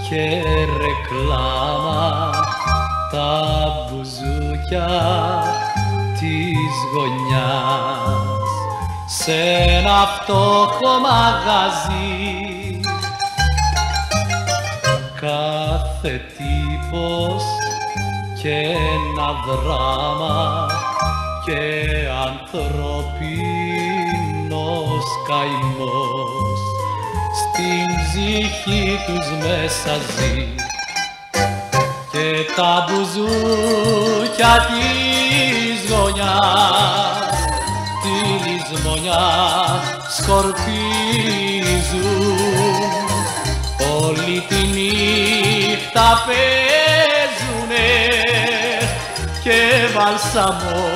και ρεκλάμα τα μπουζούκια της γωνιάς σ' ένα φτώχο μαγαζί. Κάθε τύπος και ένα δράμα και ανθρωπίνος καημός στην ψυχή τους μέσα ζει. Και τα μπουζούκια της γωνιάς τη λησμονιά σκορπίζουν, όλη τη νύχτα παίζουνε και βαλσαμό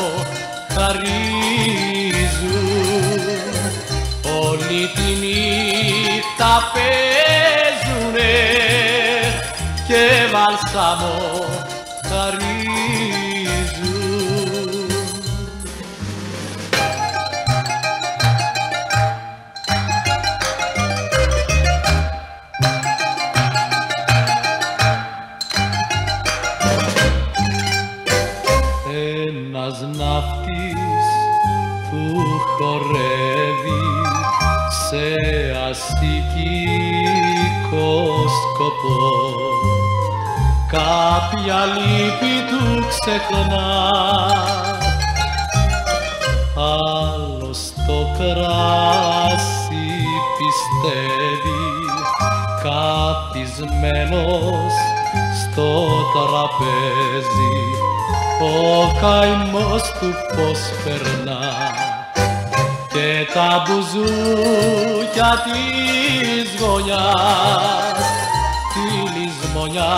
χαρίζουν. Όλη τη νύχτα παίζουνε και βαλσαμό χαρίζουν. Ένας ναύτης που χορεύει σε αστικικό σκοπό, κάποια λύπη του ξεχνά, άλλο στο κράσι πιστεύει, καθισμένος στο τραπέζι, ο καημός του πως περνά. Και τα μπουζούκια της γωνιάς τη λησμονιά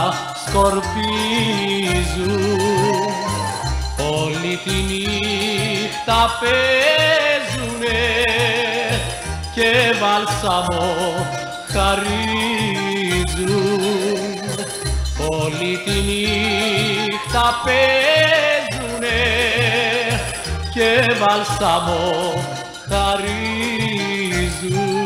σκορπίζουν, όλη τη νύχτα παίζουνε και βαλσαμό χαρίζουν. Όλη τη νύχτα παίζουνε και βαλσαμό χαρίζουν.